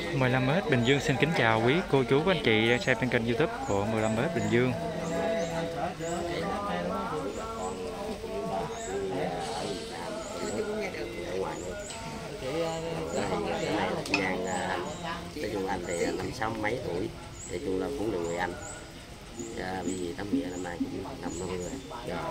15m Bình Dương xin kính chào quý cô chú các anh chị xem trên kênh YouTube của 15m Bình Dương. Nói chung anh thì năm sáu mấy tuổi, nói chung là cũng được người Anh. Bởi vì tấm nghĩa năm nay cũng 50 rồi.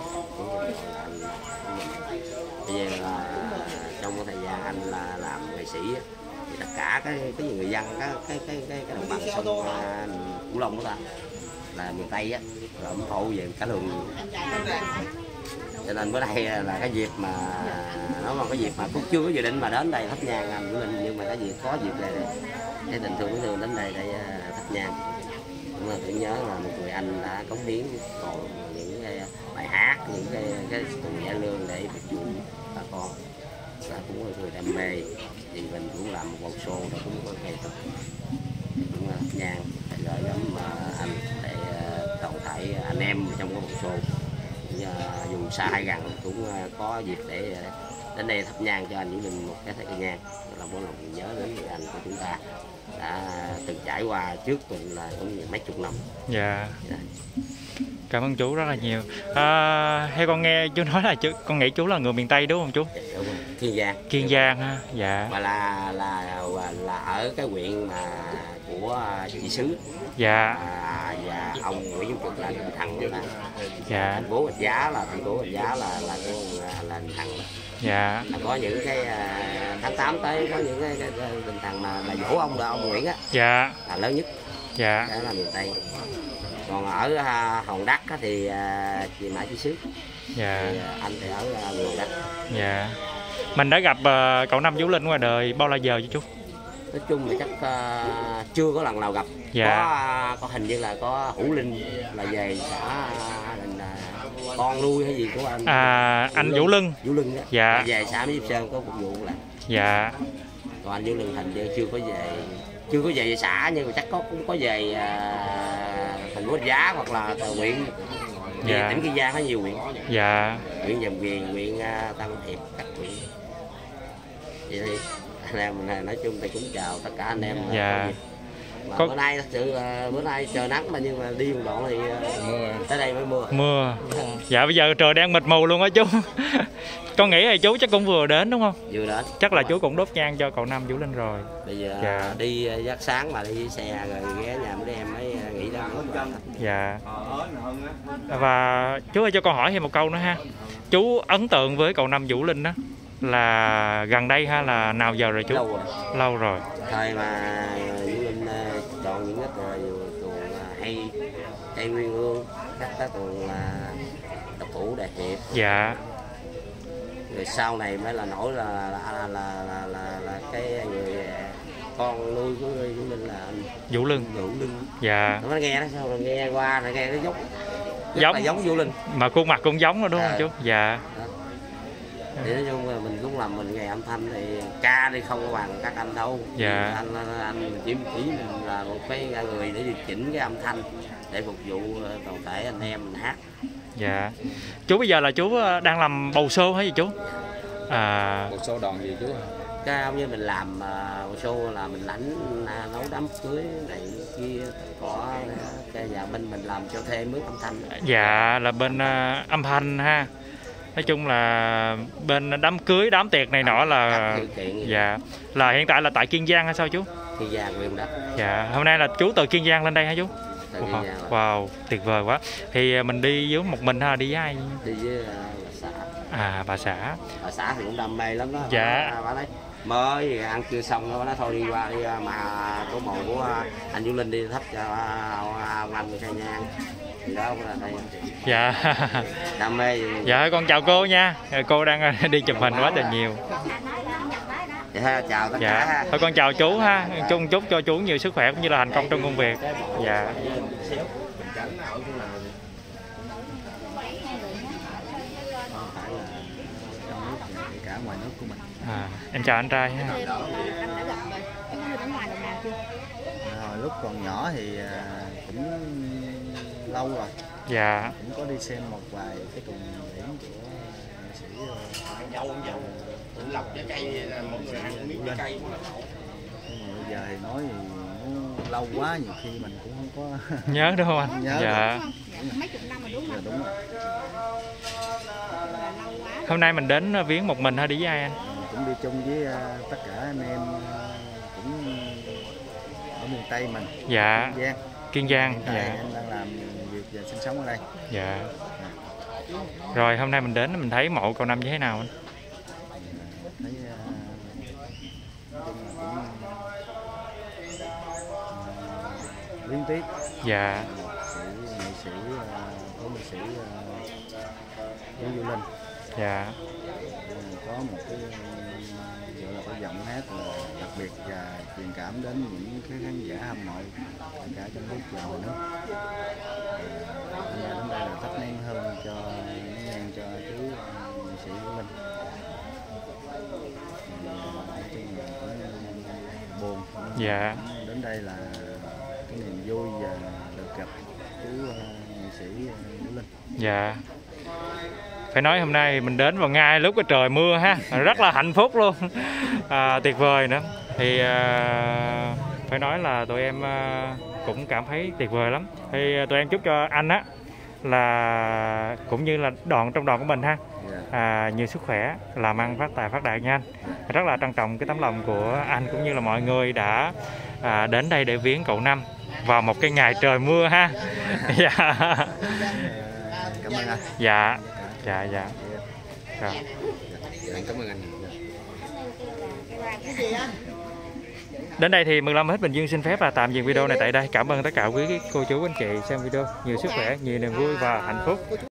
Bây giờ là trong cái thời gian anh là làm nghệ sĩ thì tất cả cái người dân cái đồng bằng sông Cửu Long đó ta là miền Tây á là ủng hộ về cả đường, cho nên bữa nay là cái dịp mà nó là cái dịp mà cũng chưa có dự định mà đến đây thắp nhang anh của mình, nhưng mà cái dịp có dịp này để tình thương quý thương đến đây để thắp nhang cũng là tưởng nhớ là một người anh đã cống hiến còn những cái bài hát, những cái tuồng cải lương để phục vụ bà con, và cũng là người đam mê thì mình cũng làm một show đó cũng có ngày tập cũng thắp nhang để gửi đến anh để toàn thể anh em trong cái show dùng xa hay gần cũng có dịp để đến đây thắp nhang cho anh Vũ Linh một cái thời nhang là một lòng nhớ đến người anh của chúng ta đã từng trải qua trước tuần là cũng mấy chục năm. Dạ. Cảm ơn chú rất là nhiều. Theo con nghe chú nói là con nghĩ chú là người miền Tây đúng không chú? Dạ, đúng rồi. Kiên Giang. Kiên Giang ha. Dạ. Và là ở cái huyện mà của chị xứ. Dạ. Và ông Nguyễn Văn Trực là thằng đó. Dạ. Thành phố Rạch Giá là thằng. Dạ. Là có những cái tháng 8 tới có những cái tinh thần mà dỗ ông là ông Nguyễn á. Dạ. Là lớn nhất. Dạ. Đó là miền Tây. Còn ở Hòn Đất thì chị Mã Chí Xứ. Dạ. Thì anh thì ở miền Đất. Dạ. Mình đã gặp cậu Năm Vũ Linh ngoài đời bao lâu giờ chứ chú? Nói chung là chắc chưa có lần nào gặp. Dạ. Có hình như là có Hữu Linh là về xã con nuôi hay gì của anh. Anh Vũ Linh. Vũ Linh đó. Dạ. Về xã Mỹ Điệp Sơn có phục vụ lại. Dạ. Còn anh Vũ Linh hình như chưa có về xã, nhưng mà chắc cũng có về thành phố Rạch Giá hoặc là huyện. Dạ. Tỉnh Kiên Giang có nhiều huyện. Dạ. Huyện Dầm Quyền, huyện Tân Hiệp, các huyện. Vậy thì anh em mình nói chung thì cũng chào tất cả anh em. Dạ. Bữa nay thật sự là bữa nay trời nắng mà, nhưng mà đi một đoạn thì tới đây mới mưa. Mưa. Dạ bây giờ trời đang mịt mù luôn á chú. Con nghĩ là chú chắc cũng vừa đến đúng không? Vừa đến. Chắc là chú cũng đốt nhang cho cậu Năm Vũ Linh rồi. Bây giờ dạ. đi giấc sáng mà đi xe rồi ghé nhà mấy em mới nghĩ ra nữa. Dạ. Và chú ơi cho con hỏi thêm một câu nữa ha. Chú ấn tượng với cậu Năm Vũ Linh đó là gần đây ha, là nào giờ rồi chú? Lâu rồi. Lâu rồi. Thời mà Vũ Linh chọn những cái tuồng hay cây Nguyên Hương, các tuồng độc thủ Đại Hiệp. Dạ. Rồi sau này mới là nổi là cái người con nuôi của Vũ Linh là anh Vũ Linh. Vũ Linh. Dạ. Nó nghe nó sao rồi nghe qua rồi nghe nó giống Vũ Linh. Mà khuôn mặt cũng giống rồi đúng không chú? Dạ. Thì nói chung là mình cũng làm mình nghề âm thanh thì ca đi không có bằng các anh đâu. Dạ. Anh chỉ mình là một cái người để điều chỉnh cái âm thanh để phục vụ toàn thể anh em mình hát. Dạ. Chú bây giờ là chú đang làm bầu show hay gì chú? Bầu show đòn gì chú? Cái ông như mình làm show là mình lãnh nấu đám cưới này kia, có cái nhà bên mình làm cho thêm mướn âm thanh. Dạ là bên âm thanh ha. Nói chung là bên đám cưới, đám tiệc này nọ là dạ là hiện tại là tại Kiên Giang hay sao chú? Kiên Giang huyện đó. Dạ, hôm nay là chú từ Kiên Giang lên đây hả chú? Wow, tuyệt vời quá. Thì mình đi với một mình hay là đi với ai? Đi với bà xã. Bà xã. Bà xã thì cũng đam mê lắm đó. Dạ. Bà nói mới ăn chưa xong nó nói thôi đi qua đi mà có màu của anh Vũ Linh đi thắp cho ông anh khai nhang. Thì đó cũng là đây. Dạ. Đam mê. Dạ con chào cô nha. Cô đang đi chụp hình quá trời nhiều. Dạ, chào tất cả. Thôi con chào chú ha. Chúc cho chú nhiều sức khỏe cũng như là thành công trong công việc. Dạ. Cả ngoài nước của mình. Em chào anh trai ha. Lúc còn nhỏ thì cũng lâu rồi. Dạ. Cũng có đi xem một vài cái tuồng diễn của nghệ sĩ dâu lập cho cây một người ăn miếng cây. Nhưng mà bây giờ thì nói thì nó lâu quá, nhiều khi mình cũng không có nhớ đúng không anh? nhớ. Dạ. Mấy chục năm rồi đúng Dạ, không? đúng rồi. Là lâu quá. Hôm nay mình đến viếng một mình hay đi với ai anh? Cũng đi chung với tất cả anh em cũng ở miền Tây mình. Dạ. Kiên Giang. Kiên Giang. Hiện tại Dạ. em đang làm việc và sinh sống ở đây. Dạ. Rồi hôm nay mình đến mình thấy mộ Cầu Năm như thế nào anh? Thấy chung là cũng liên tiếp. Dạ. Nghệ sĩ có nghệ sĩ Vũ Duy Linh. Dạ. Có một cái gọi là cái giọng hát là đặc biệt và truyền cảm đến những cái khán giả hâm mộ cả trong nước và ngoài nước. Hôm nay đến đây là thắp nén hương cho nhang cho chú nghệ sĩ Vũ Linh. Nói chung là cũng buồn. Dạ. Đến đây là cái niềm vui và được gặp chú nghệ sĩ Vũ Linh. Dạ. Phải nói hôm nay mình đến vào ngay lúc cái trời mưa ha, rất là hạnh phúc luôn, tuyệt vời nữa. Thì phải nói là tụi em cũng cảm thấy tuyệt vời lắm. Thì tụi em chúc cho anh á là cũng như là trong đoàn của mình ha, nhiều sức khỏe, làm ăn phát tài phát đạt nha anh. Rất là trân trọng cái tấm lòng của anh cũng như là mọi người đã đến đây để viếng cậu Năm vào một cái ngày trời mưa ha. Dạ. Cảm ơn anh. Dạ. Dạ. Dạ. Rồi. Cảm ơn anh. Đến đây thì 15 hết Bình Dương xin phép là tạm dừng video này tại đây. Cảm ơn tất cả quý cô chú anh chị xem video. Nhiều sức khỏe, nhiều niềm vui và hạnh phúc.